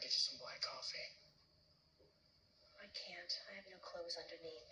get you some black coffee. I can't. I have no clothes underneath.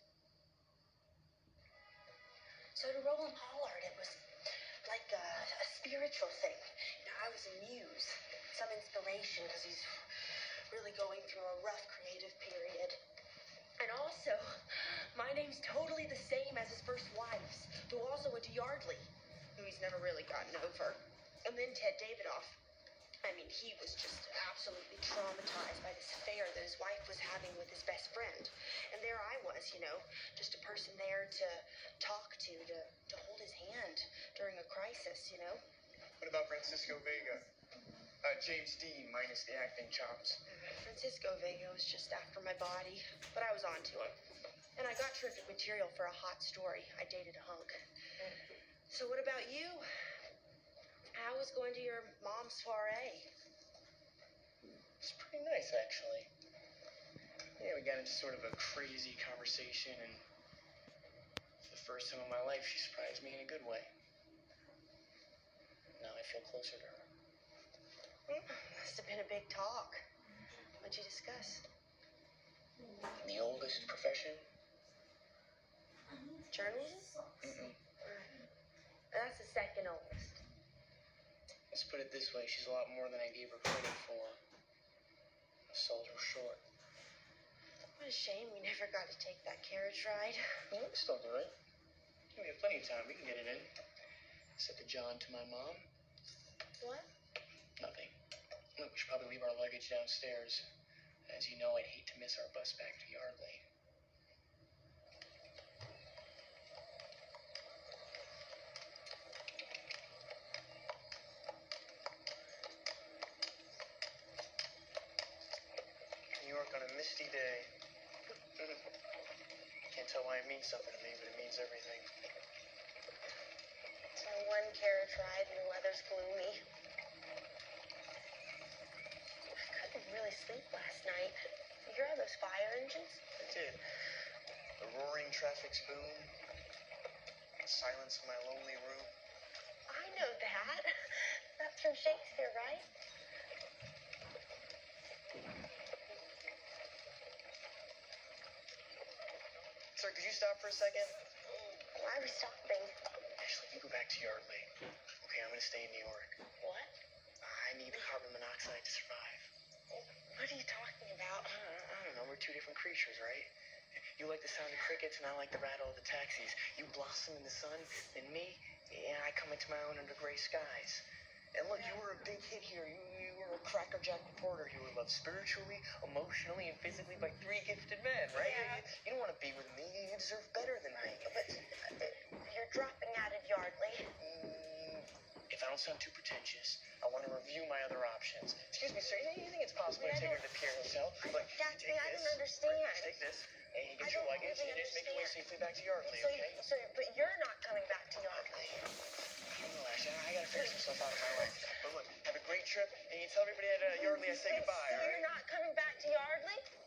So to Roland Pollard, it was like a spiritual thing. You know, I was a muse, some inspiration, because he's really going through a rough creative period. And also, my name's totally the same as his first wife's, who also went to Yardley, who he's never really gotten over. And then Ted Davidoff. I mean, he was just absolutely traumatized by this affair that his wife was having with his best friend. And there I was, you know, just a person there to talk to hold his hand during a crisis, you know. What about Francisco Vega? James Dean minus the acting chops. Francisco Vega was just after my body, but I was on to him. And I got terrific material for a hot story. I dated a hunk. So what about you? How was going to your mom's soiree? It's pretty nice, actually. Yeah, we got into sort of a crazy conversation, and for the first time in my life, she surprised me in a good way. Now I feel closer to her. Must have been a big talk. What'd you discuss? In the oldest profession? Journalism? Mm-mm. That's the second oldest. Let's put it this way, she's a lot more than I gave her credit for. I sold her short. What a shame we never got to take that carriage ride. Yeah, we still do it. We have plenty of time, we can get it in. Said to John, to my mom. What? Nothing. Look, we should probably leave our luggage downstairs. As you know, I'd hate to miss our bus back to Yardley. New York on a misty day. Can't tell why it means something to me, but it means everything. So one carriage ride and the weather's gloomy. I couldn't really sleep last night. You hear all those fire engines? I did. The roaring traffic's boom. The silence of my lonely room. I know that. That's from Shakespeare, right? Sir, could you stop for a second? Why are we stopping? Ashley, you go back to Yardley. Okay, I'm gonna stay in New York. What? I need the carbon monoxide to survive. What are you talking about? I don't know, we're two different creatures, right? You like the sound of crickets, and I like the rattle of the taxis. You blossom in the sun, and me, yeah, I come into my own under gray skies. And look, you were a big hit here. You were a crackerjack reporter. You were loved spiritually, emotionally, and physically by three gifted men, right? Yeah. You don't want to be with me. You deserve better than me. But you're dropping out of Yardley. If I don't sound too pretentious, I want to review my other options. Excuse me, sir. You think it's possible to take her to the Pier Hotel? Look, Daphne, I don't understand. Take this, and you get your luggage, and just make your way safely back to Yardley, okay? But you're not coming back to Yardley. I don't know, Ashley. I gotta figure some stuff out of my life. But look, have a great trip, and you tell everybody at Yardley I say goodbye, So all right? you're not coming back to Yardley?